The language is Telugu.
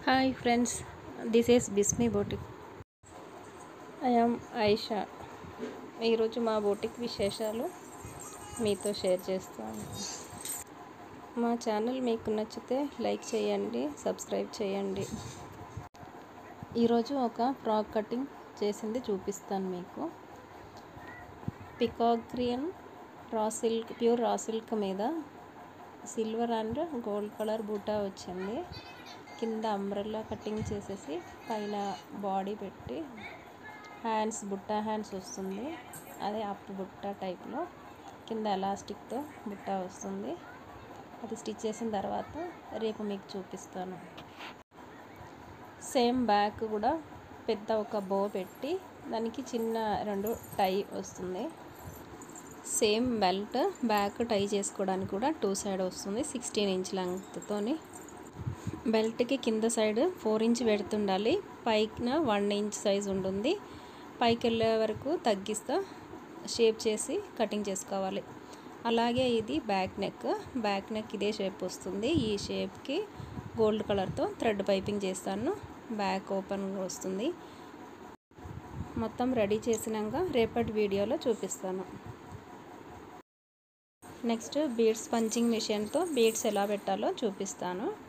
Hi friends, this is Bismi boutique. I am Aisha. ఈరోజు మా బోటిక్ విశేషాలు మీతో షేర్ చేస్తాను. మా ఛానల్ మీకు నచ్చితే లైక్ చేయండి, సబ్స్క్రైబ్ చేయండి. ఈరోజు ఒక ఫ్రాక్ కటింగ్ చేసింది చూపిస్తాను మీకు. Peacock green raw silk, pure raw silk మీద సిల్వర్ అండ్ గోల్డ్ కలర్ బూటా వచ్చింది. కింద అంబ్రెల్లా కటింగ్ చేసేసి పైన బాడీ పెట్టి హ్యాండ్స్, బుట్టా హ్యాండ్స్ వస్తుంది. అదే అప్పు బుట్ట టైప్లో కింద ఎలాస్టిక్తో బుట్ట వస్తుంది. అది స్టిచ్ చేసిన తర్వాత రేపు మీకు చూపిస్తాను. సేమ్ బ్యాక్ కూడా పెద్ద ఒక బో పెట్టి దానికి చిన్న 2 టై వస్తుంది. సేమ్ బెల్ట్ బ్యాక్ టై చేసుకోవడానికి కూడా 2 సైడ్ వస్తుంది. 16 ఇంచ్ లెంగ్త్తోని. బెల్ట్కి కింద సైడ్ 4 ఇంచ్ పెడుతుండాలి, పైన 1 ఇంచ్ సైజ్ ఉంటుంది. పైకి వెళ్ళే వరకు తగ్గిస్తా షేప్ చేసి కటింగ్ చేసుకోవాలి. అలాగే ఇది బ్యాక్ నెక్ ఇదే షేప్ వస్తుంది. ఈ షేప్కి గోల్డ్ కలర్తో థ్రెడ్ పైపింగ్ చేస్తాను. బ్యాక్ ఓపెన్ వస్తుంది. మొత్తం రెడీ చేసినాక రేపటి వీడియోలో చూపిస్తాను. నెక్స్ట్ బీడ్స్ పంచింగ్ మిషన్తో బీడ్స్ ఎలా పెట్టాలో చూపిస్తాను.